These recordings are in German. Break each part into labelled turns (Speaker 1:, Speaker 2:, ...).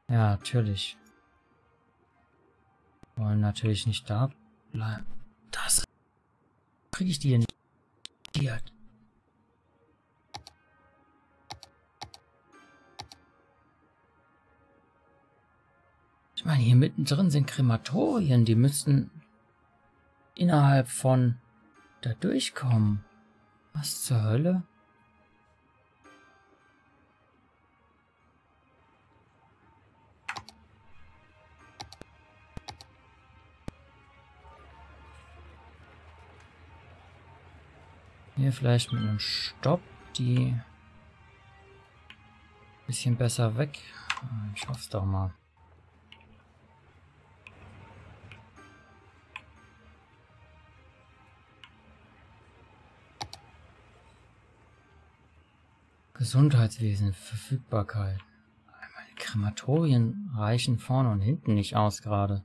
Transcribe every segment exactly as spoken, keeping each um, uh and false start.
Speaker 1: Ja, natürlich. Wollen natürlich nicht da bleiben. Das kriege ich die hier nicht. Ich meine, hier mittendrin sind Krematorien, die müssten innerhalb von da durchkommen. Was zur Hölle? Hier vielleicht mit einem Stopp die ein bisschen besser weg. Ich hoffe es doch mal. Gesundheitswesen, Verfügbarkeit. Meine Krematorien reichen vorne und hinten nicht aus gerade.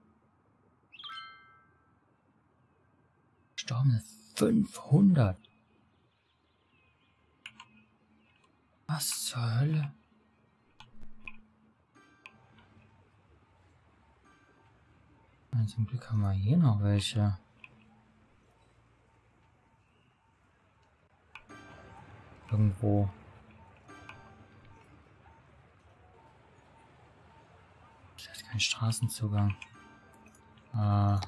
Speaker 1: Verstorbene fünfhundert. Was zur Hölle? Und zum Glück haben wir hier noch welche. Irgendwo. Das hat keinen Straßenzugang. Ah.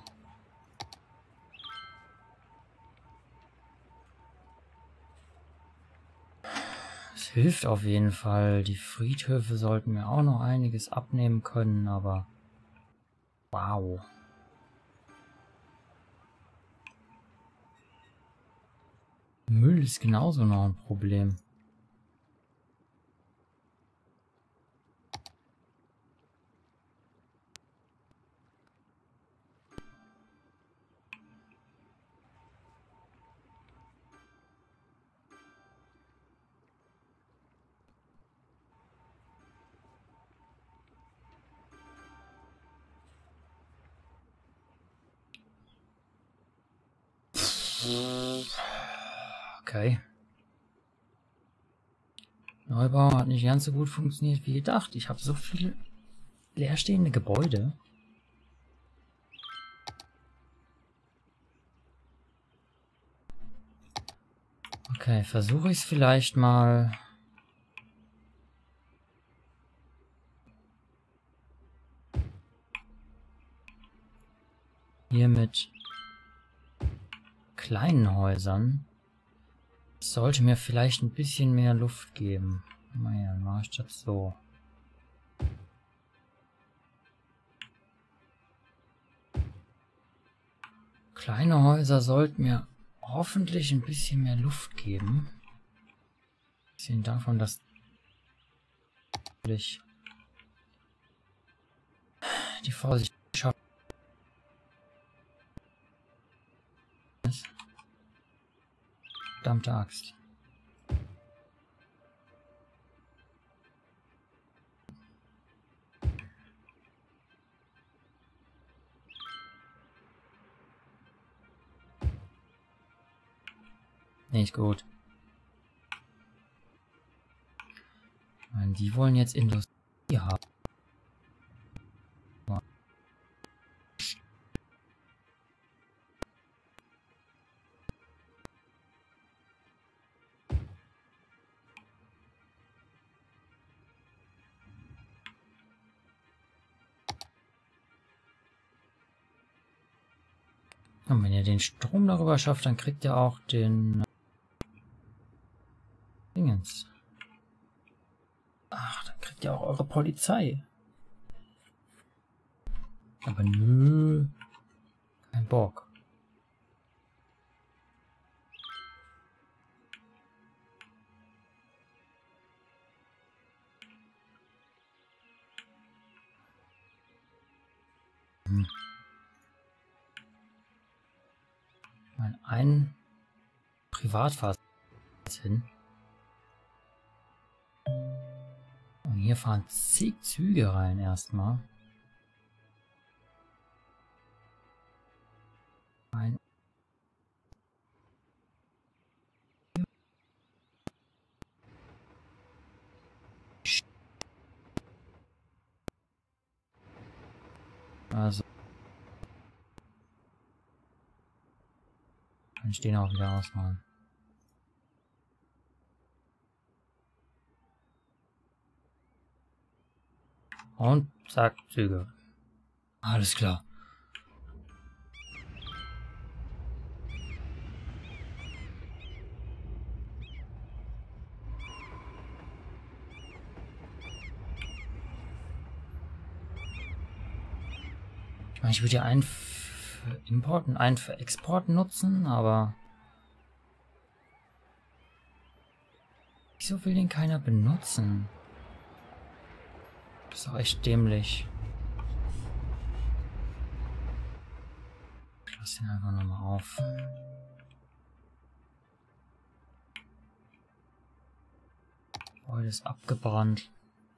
Speaker 1: Es hilft auf jeden Fall. Die Friedhöfe sollten mir auch noch einiges abnehmen können, aber wow. Müll ist genauso noch ein Problem. Okay. Neubau hat nicht ganz so gut funktioniert wie gedacht. Ich habe so viele leerstehende Gebäude. Okay, versuche ich es vielleicht mal. Hier mit kleinen Häusern. Das sollte mir vielleicht ein bisschen mehr Luft geben. Naja, dann mache ich das so. Kleine Häuser sollten mir hoffentlich ein bisschen mehr Luft geben. Abgesehen davon, dass ich die Vorsicht schaffe. Verdammte Axt. Nicht gut. Ich meine, die wollen jetzt Industrie haben. Und wenn ihr den Strom darüber schafft, dann kriegt ihr auch den Dingens. Ach, dann kriegt ihr auch eure Polizei. Aber nö. Kein Bock. Hm. Mein ein Privatfahrzeug hin. Und hier fahren zig Züge rein erstmal. Ein Also. Kann ich den auch wieder ausmalen. Und zack, Züge. Alles klar. Ich würde ja einen für Import und einen für Export nutzen, aber wieso will den keiner benutzen? Das ist auch echt dämlich. Ich lasse den einfach nochmal auf. Heute ist abgebrannt.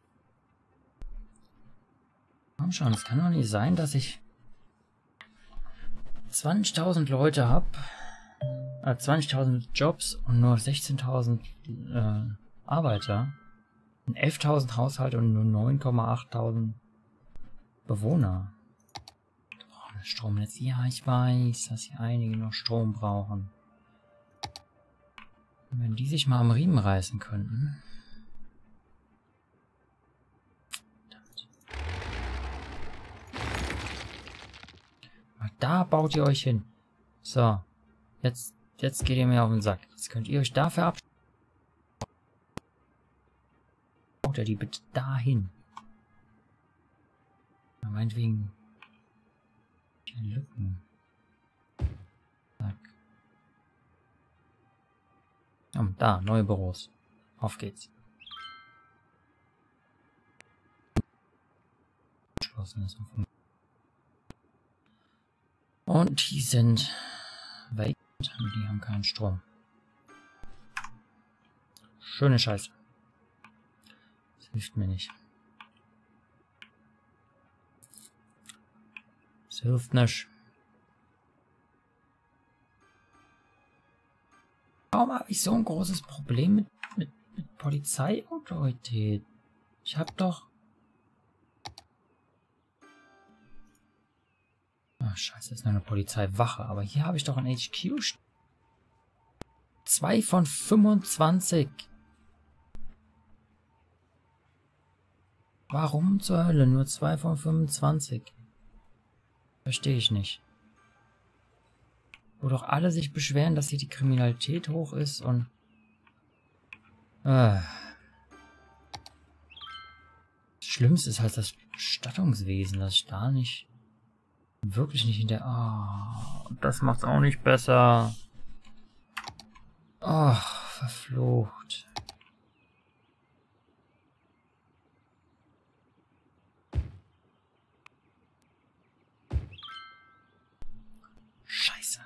Speaker 1: Komm schon, es kann doch nicht sein, dass ich zwanzigtausend Leute habe, äh, zwanzigtausend Jobs und nur sechzehntausend äh, Arbeiter, und elftausend Haushalte und nur neun Komma achttausend Bewohner. Oh, das Stromnetz. Ja, ich weiß, dass hier einige noch Strom brauchen. Und wenn die sich mal am Riemen reißen könnten. Da baut ihr euch hin. So. Jetzt, jetzt geht ihr mir auf den Sack. Jetzt könnt ihr euch dafür ab. Baut ihr die bitte dahin. Ja, meinetwegen. Lücken. Zack. Oh, da, neue Büros. Auf geht's. Geschlossen ist offen. Und die sind weg und die haben keinen Strom. Schöne Scheiße. Das hilft mir nicht. Das hilft nicht. Warum habe ich so ein großes Problem mit, mit, mit Polizeiautorität? Ich habe doch... Ach, scheiße, das ist nur eine Polizeiwache. Aber hier habe ich doch ein H Q. Zwei von fünfundzwanzig. Warum zur Hölle nur zwei von fünfundzwanzig? Verstehe ich nicht. Wo doch alle sich beschweren, dass hier die Kriminalität hoch ist und... Äh. Das Schlimmste ist halt das Bestattungswesen, dass ich da nicht... Wirklich nicht in der... Ah, oh, das macht's auch nicht besser. Ach, oh, verflucht. Scheiße.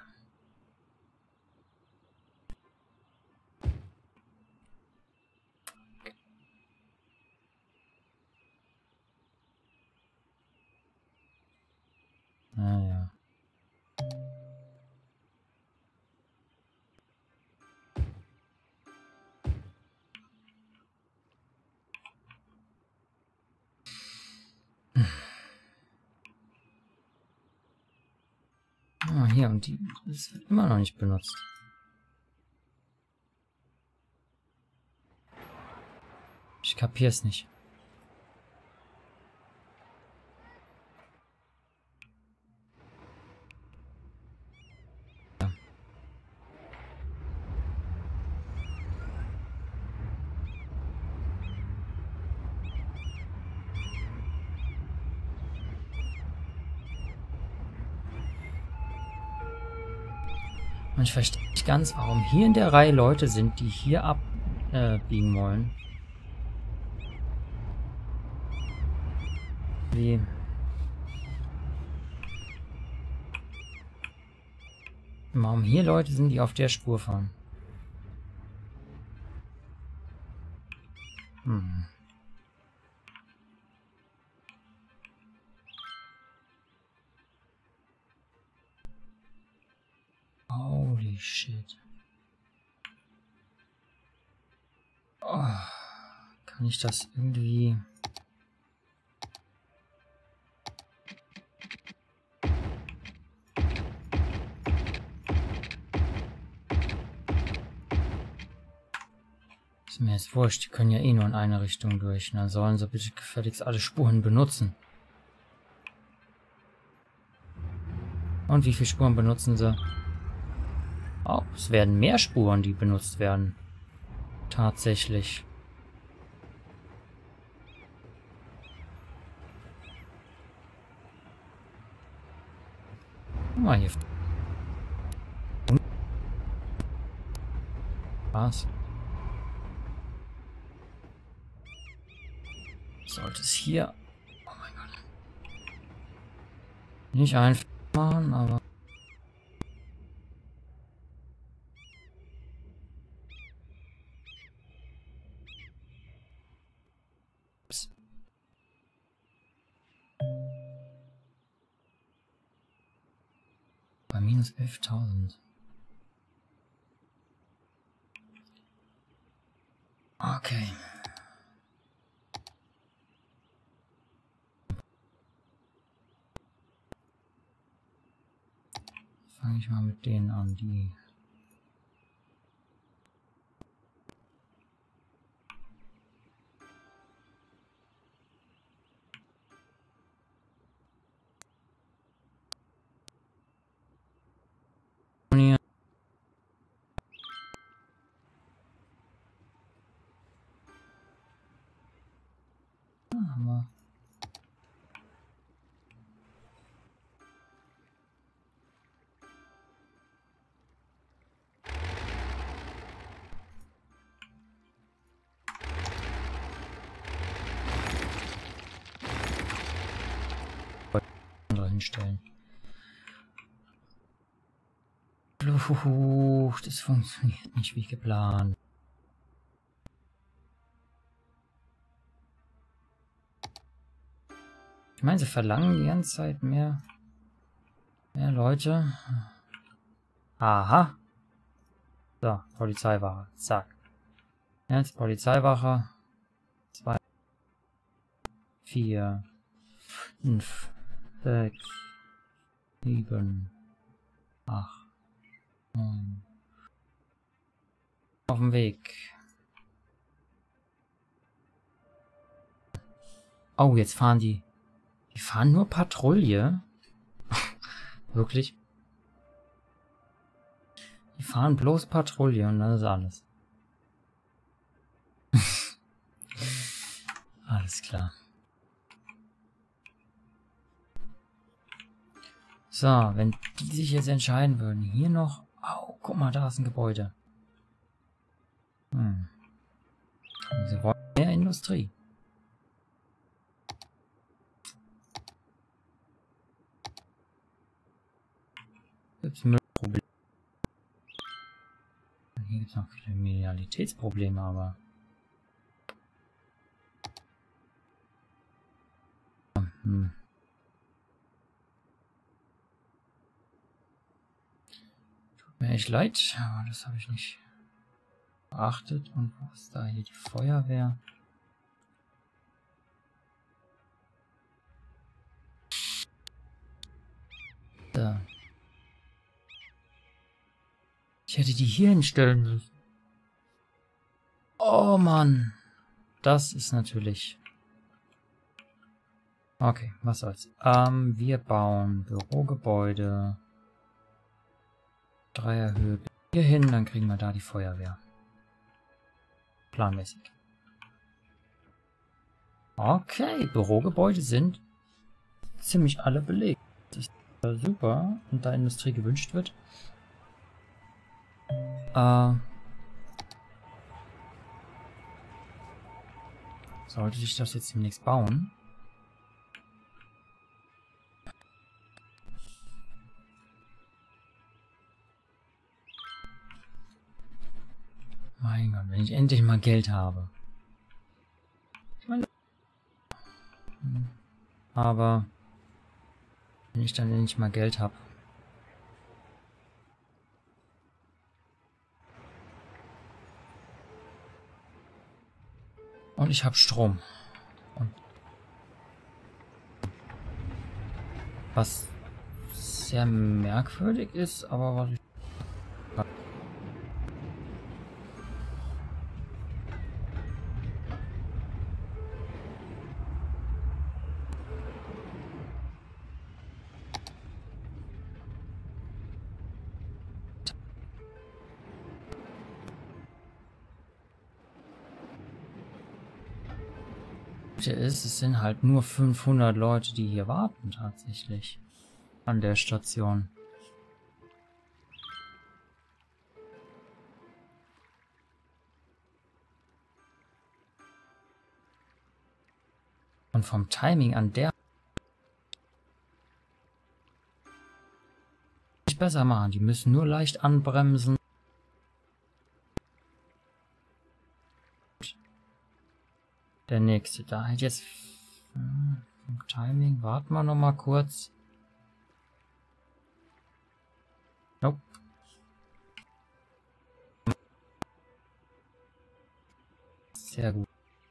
Speaker 1: Naja. Ah, hier, und die ist immer noch nicht benutzt. Ich kapier's nicht. Ja. Und ich verstehe nicht ganz, warum hier in der Reihe Leute sind, die hier abbiegen äh, wollen. Wie... Warum hier Leute sind, die auf der Spur fahren. Hm. Holy shit. Oh, kann ich das irgendwie... Ist mir jetzt wurscht, die können ja eh nur in eine Richtung durch. Dann sollen sie bitte gefälligst alle Spuren benutzen. Und wie viele Spuren benutzen sie? Oh, es werden mehr Spuren, die benutzt werden. Tatsächlich. Guck mal hier. Was? Sollte es hier... Oh mein Gott. Nicht einfach machen, aber... Ups. Bei minus elftausend. Okay. Fange ich mal mit denen an, die... Hier. Ah, haben wir. Andere hinstellen. Fluch, das funktioniert nicht wie geplant. Ich meine, sie verlangen die ganze Zeit mehr, mehr Leute. Aha. So, Polizeiwache. Zack. Jetzt Polizeiwache. Zwei, vier, fünf, sechs, sieben, acht, neun. Auf dem Weg. Oh, jetzt fahren die. Die fahren nur Patrouille. Wirklich? Die fahren bloß Patrouille und das ist alles. Alles klar. So, wenn die sich jetzt entscheiden würden, hier noch... Oh, guck mal, da ist ein Gebäude. Hm. Sie wollen mehr Industrie. Gibt's Müllprobleme. Hier gibt es noch viele Medialitätsprobleme, aber... Hm. Tut mir echt leid, aber das habe ich nicht beachtet. Und wo ist da hier die Feuerwehr? Da. Ich hätte die hier hinstellen müssen. Oh Mann. Das ist natürlich... Okay, was soll's. Ähm, wir bauen Bürogebäude. Dreierhöhe hier hin, dann kriegen wir da die Feuerwehr. Planmäßig. Okay, Bürogebäude sind ziemlich alle belegt. Das ist äh, super. Und da Industrie gewünscht wird. Äh, sollte ich das jetzt demnächst bauen? Mein Gott, wenn ich endlich mal Geld habe. Aber wenn ich dann endlich mal Geld habe. Und ich habe Strom. Und was sehr merkwürdig ist, aber was ich... Gute ist, es sind halt nur fünfhundert Leute, die hier warten tatsächlich an der Station. Und vom Timing an der nicht besser machen. Die müssen nur leicht anbremsen. Der nächste, da halt jetzt hm, Timing, warten wir noch mal kurz. Nope. Sehr gut.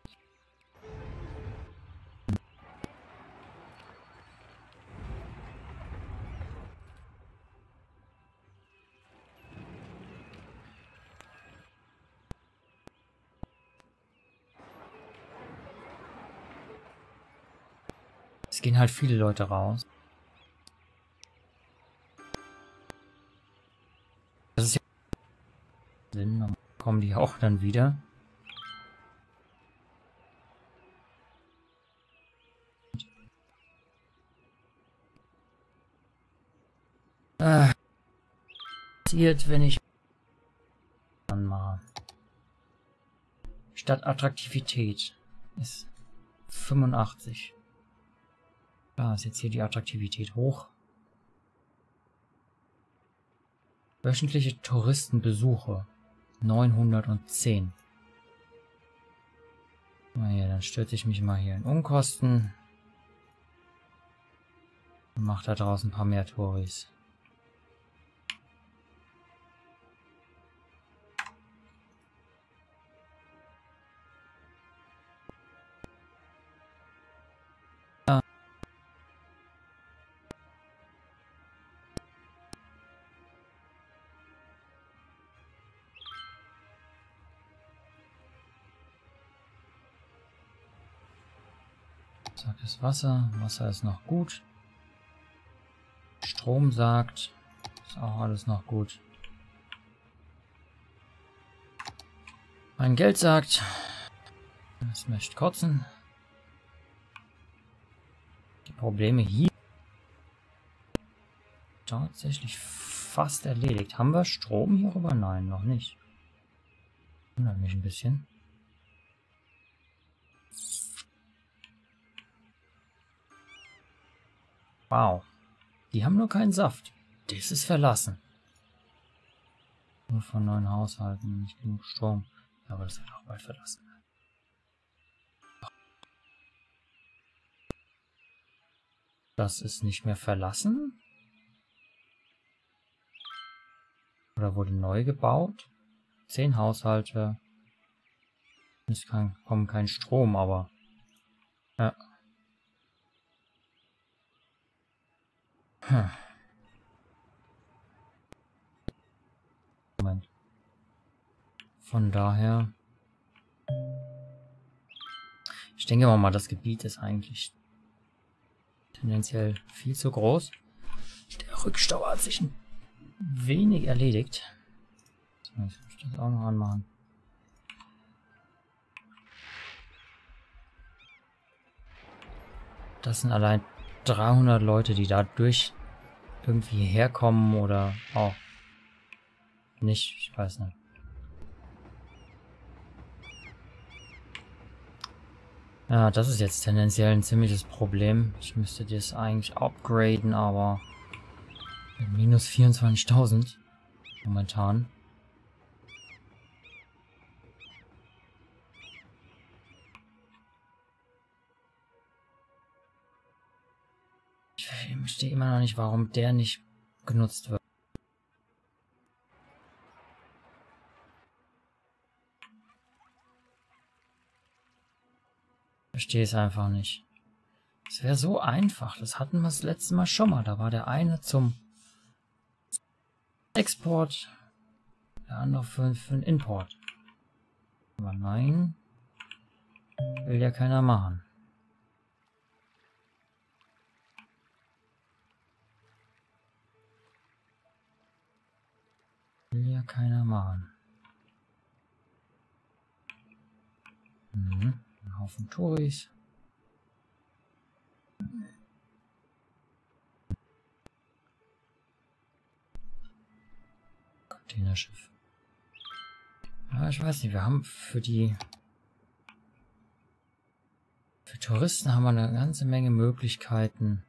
Speaker 1: Es gehen halt viele Leute raus. Das ist ja Sinn, dann kommen die auch dann wieder. Äh, passiert, wenn ich anmache. Statt Attraktivität ist fünfundachtzig. Da ist jetzt hier die Attraktivität hoch. Wöchentliche Touristenbesuche neunhundertzehn. Naja, dann stürze ich mich mal hier in Unkosten und mache da draußen ein paar mehr Touris. Sagt das Wasser. Wasser ist noch gut. Strom sagt, ist auch alles noch gut. Mein Geld sagt, es möchte kotzen. Die Probleme hier tatsächlich fast erledigt. Haben wir Strom hier rüber? Nein, noch nicht. Wundert mich ein bisschen. Wow. Die haben nur keinen Saft. Das ist verlassen. Nur von neuen Haushalten, nicht genug Strom. Ja, aber das wird auch bald verlassen. Das ist nicht mehr verlassen? Oder wurde neu gebaut? Zehn Haushalte. Es kann, kommt kein Strom, aber... Ja. Hm. Moment. Von daher... Ich denke mal, das Gebiet ist eigentlich tendenziell viel zu groß. Der Rückstau hat sich ein wenig erledigt. So, jetzt muss ich das auch noch anmachen. Das sind allein dreihundert Leute, die dadurch irgendwie herkommen oder auch nicht, ich weiß nicht. Ja, das ist jetzt tendenziell ein ziemliches Problem. Ich müsste das eigentlich upgraden, aber minus vierundzwanzigtausend momentan. Ich verstehe immer noch nicht, warum der nicht genutzt wird. Ich verstehe es einfach nicht. Es wäre so einfach. Das hatten wir das letzte Mal schon mal. Da war der eine zum Export, der andere für, für den Import. Aber nein, will ja keiner machen. Will ja keiner machen. Mhm. Ein Haufen Touris. Containerschiff. Ja, ich weiß nicht, wir haben für die... Für Touristen haben wir eine ganze Menge Möglichkeiten.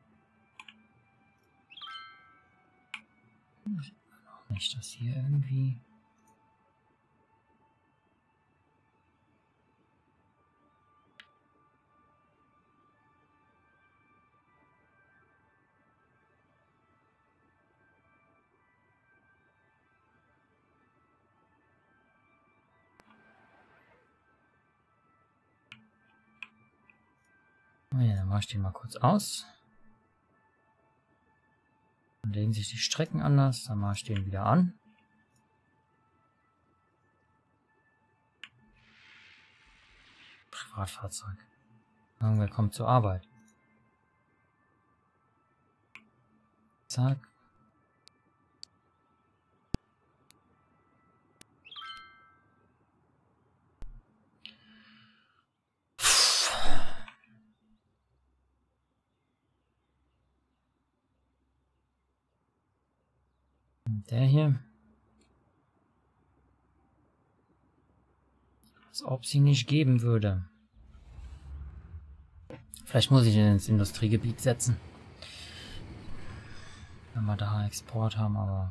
Speaker 1: Nicht, dass hier irgendwie... Oh ja, dann mache ich den mal kurz aus. Dann legen sich die Strecken anders, dann mache ich den wieder an. Privatfahrzeug. Irgendwer kommt zur Arbeit. Zack. Und der hier. Als ob sie nicht geben würde. Vielleicht muss ich ihn ins Industriegebiet setzen. Wenn wir da Export haben, aber...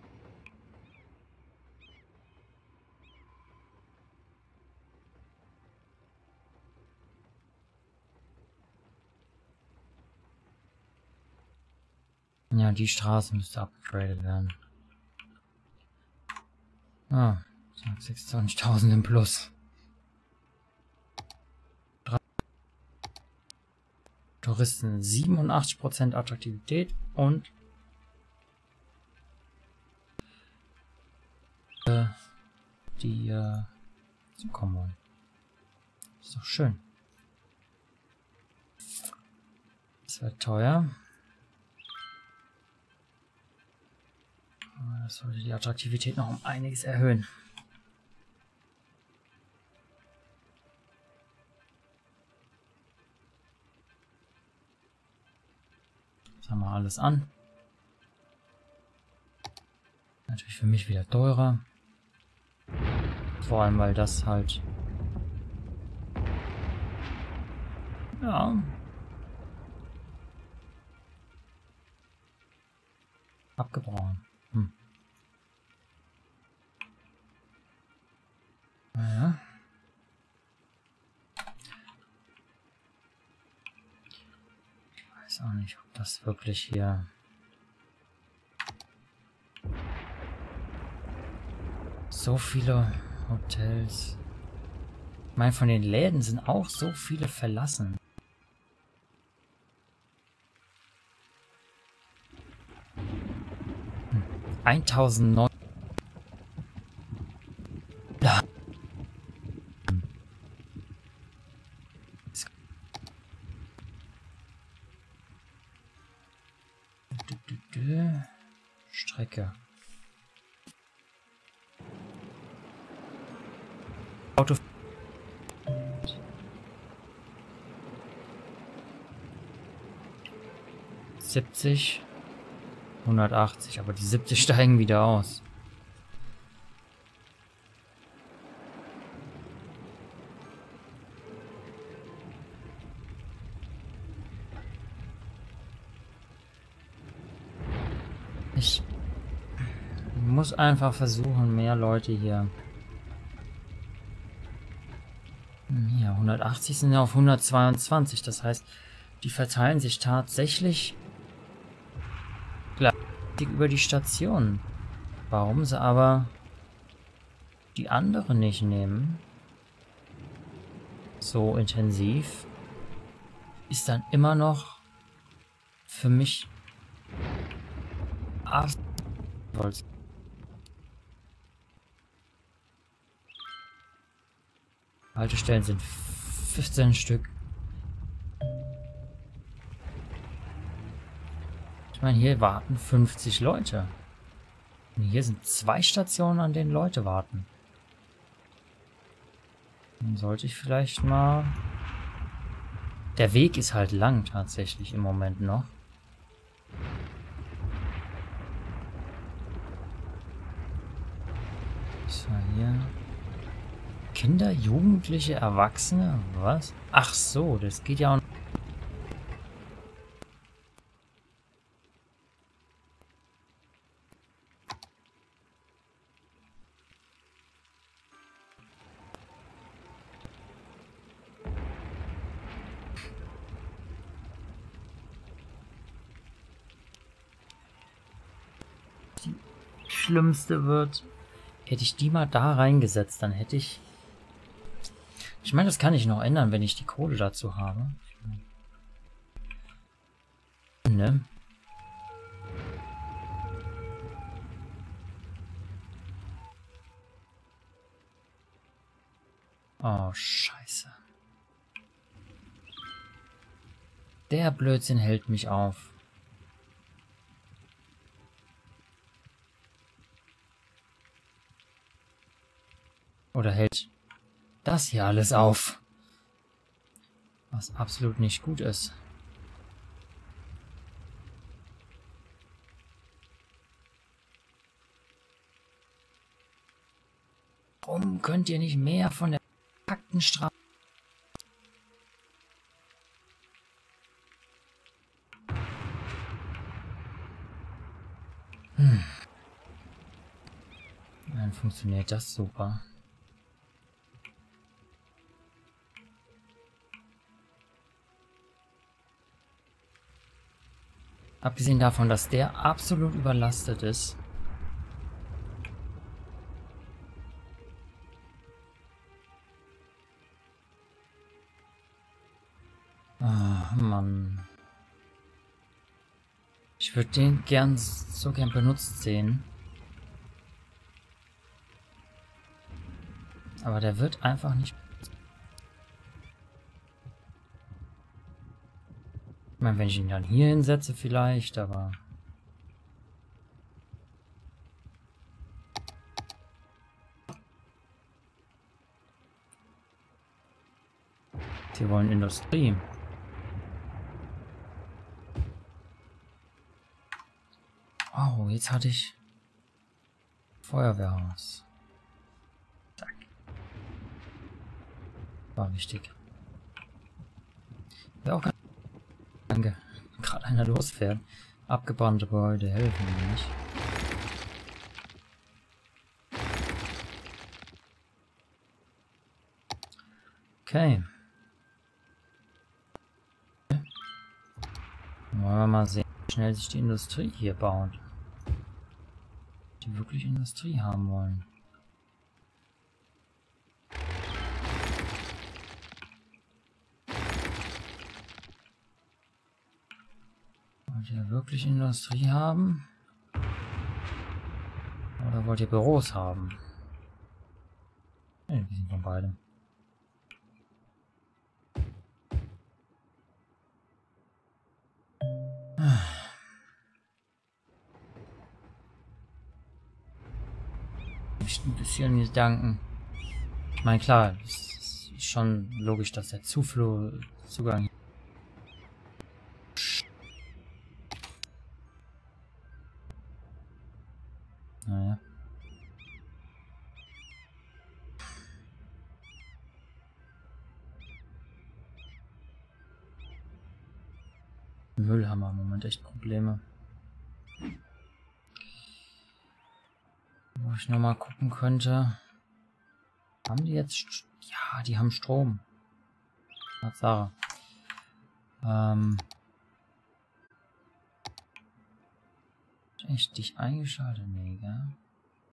Speaker 1: Ja, die Straße müsste upgradet werden. Ah, sechsundzwanzigtausend im Plus. Drei Touristen, siebenundachtzig Prozent Attraktivität und äh, die äh, zukommen wollen. Ist doch schön. Das wird teuer. Das sollte die Attraktivität noch um einiges erhöhen. Das haben wir alles an. Natürlich für mich wieder teurer. Vor allem, weil das halt... Ja... abgebrochen. Hm. Naja. Ich weiß auch nicht, ob das wirklich hier... So viele Hotels... Ich meine, von den Läden sind auch so viele verlassen. Hm. eintausendneun... Ja. Strecke. Auto. siebzig. hundertachtzig, aber die siebzig steigen wieder aus. Ich muss einfach versuchen, mehr Leute hier... Ja, hundertachtzig sind ja auf hundertzweiundzwanzig, das heißt, die verteilen sich tatsächlich gleichzeitig über die Stationen. Warum sie aber die andere nicht nehmen, so intensiv, ist dann immer noch für mich absolut. Haltestellen sind fünfzehn Stück. Ich meine, hier warten fünfzig Leute. Und hier sind zwei Stationen, an denen Leute warten. Dann sollte ich vielleicht mal... Der Weg ist halt lang tatsächlich im Moment noch. So, hier. Kinder, Jugendliche, Erwachsene? Was? Ach so, das geht ja auch. Die schlimmste wird. Hätte ich die mal da reingesetzt, dann hätte ich... Ich meine, das kann ich noch ändern, wenn ich die Kohle dazu habe. Ne? Oh, scheiße. Der Blödsinn hält mich auf. Oder hält das hier alles auf? Was absolut nicht gut ist. Warum könnt ihr nicht mehr von der verkackten Straße? Hm. Dann funktioniert das super. Abgesehen davon, dass der absolut überlastet ist. Ah, Mann. Ich würde den gern so gern benutzt sehen. Aber der wird einfach nicht... Ich meine, wenn ich ihn dann hier hinsetze vielleicht, aber... Sie wollen Industrie. Oh, jetzt hatte ich... Feuerwehrhaus. Zack. War wichtig. Ja, auch... Danke. Gerade einer losfährt. Abgebrannte Gebäude helfen mir nicht. Okay. Wollen wir mal sehen, wie schnell sich die Industrie hier baut. Die wirklich Industrie haben wollen. Wollt ihr wirklich Industrie haben? Oder wollt ihr Büros haben? Ne, die sind von beidem. Ich ein bisschen Gedanken. Ich meine, klar, es ist schon logisch, dass der Zuflusszugang. Naja. Müll haben wir im Moment echt Probleme. Wo ich nochmal gucken könnte. Haben die jetzt... St ja, die haben Strom. Tatsache. Ähm... Echt dich eingeschaltet? Nee, gell?